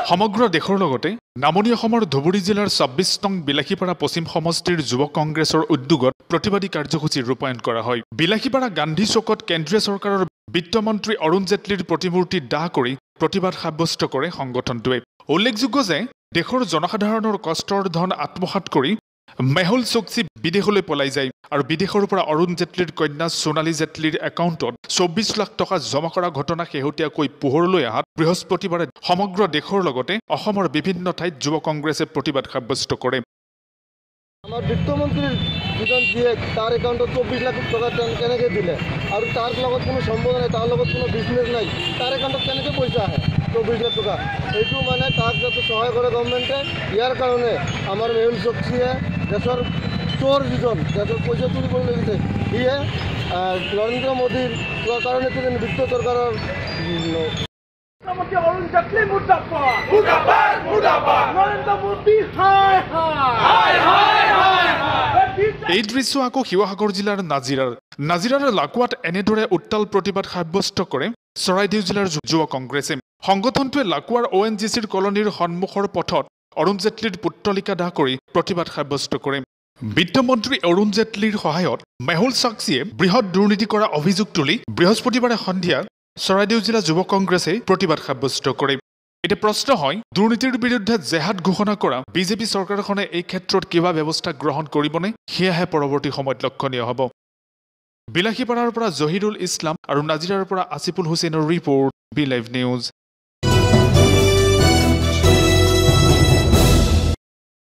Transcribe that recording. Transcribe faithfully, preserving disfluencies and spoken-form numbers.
সমগ্ৰ দেশৰ লগতে নামনি অসমৰ ধুবুৰী জিলাৰ ছাব্বিছ নং বিলাসীপাৰা পশ্চিম সমষ্টিৰ যুৱ কংগ্ৰেছৰ উদ্যোগত প্ৰতিবাদী কাৰ্যসূচী ৰূপায়ণ কৰা হয়। বিলাসীপাৰা গান্ধী চৌকত কেন্দ্ৰীয় চৰকাৰৰ বিত্তমন্ত্ৰী অৰুণ জেটলীৰ প্ৰতিমূৰ্তি দাহ কৰি প্ৰতিবাদ সাব্যস্ত কৰে সংগঠনটোৱে। উল্লেখযোগ্য যে দেশৰ জনসাধাৰণৰ কষ্টৰ ধন আত্মসাৎ কৰি মেহুল চোকচি বিদেশলৈ পলাই যায় আৰু বিদেশৰ পৰা অৰুণ জেটলীৰ কন্যা সোণালী জেটলীৰ একাউণ্টত চৌব্বিছ লাখ টকা জমা কৰা ঘটনা শেহতীয়াকৈ পোহৰলৈ অহাত বৃহস্পতিবাৰে সমগ্ৰ দেশৰ লগতে অসমৰ বিভিন্ন ঠাইত যুৱ কংগ্ৰেছে প্ৰতিবাদ সাব্যস্ত কৰে। আমাৰ বিত্তমন্ত্ৰীৰ যিজন জীয়েক তাৰ একাউণ্টত চৌব্বিছ লাখ টকা কেনেকৈ দিলে আৰু তাৰ লগত কোনো সম্বন্ধ নাই, তাৰ লগত কোনো বিজনেছ নাই, তাৰ একাউণ্টত কেনেকৈ পইচা আহে চৌব্বিছ লাখ টকা? এইটো মানে তাক যাতে সহায় কৰে গভৰ্ণমেণ্টে। ইয়াৰ কাৰণে আমাৰ মেহুল চোকচিয়ে দেশৰ চোৰ যিজন দেশৰ পইচা চুৰি কৰি লাগিছে সিয়ে নৰেন্দ্ৰ মোদীৰ কাৰণে বিত্ত চৰকাৰৰ অৰুণ জেটলী মুৰ্দাবাদ, মুৰ্দাবাদ, মুৰ্দাবাদ, নৰেন্দ্ৰ মোদী হায় হায় হায় হায় হায়। এই দৃশ্য আকৌ শিৱসাগৰ জিলাৰ নাজিৰাৰ নাজিৰাৰ লাকুৱাত এনেদৰে উত্তাল প্ৰতিবাদ সাব্যস্ত কৰে চৰাইদেউ জিলাৰ যুৱ কংগ্ৰেছে। সংগঠনটোৱে লাকুৱাৰ অ' এন জি চিৰ কলনীৰ সন্মুখৰ পথত অৰুণ জেটলীৰ পুত্তলিকা দাহ কৰি প্ৰতিবাদ সাব্যস্ত কৰে। বিত্তমন্ত্ৰী অৰুণ জেটলীৰ সহায়ত মেহুল চোকচিয়ে বৃহৎ দুৰ্নীতি কৰা অভিযোগ তুলি বৃহস্পতিবাৰে সন্ধিয়া চৰাইদেউ জিলা যুৱ কংগ্ৰেছে প্ৰতিবাদ সাব্যস্ত কৰে। এতিয়া প্ৰশ্ন হয়, দুৰ্নীতিৰ বিৰুদ্ধে জেহাদ ঘোষণা কৰা বিজেপি চৰকাৰখনে এই ক্ষেত্ৰত কিবা ব্যৱস্থা গ্ৰহণ কৰিবনে? সেয়াহে পৰৱৰ্তী সময়ত লক্ষণীয় হ'ব। বিলাসীপাৰাৰ পৰা জহিৰুল ইছলাম আৰু নাজিৰাৰ পৰা আসিফুল হুছেইনৰ ৰিপৰ্ট, বি লাইভ নিউজ।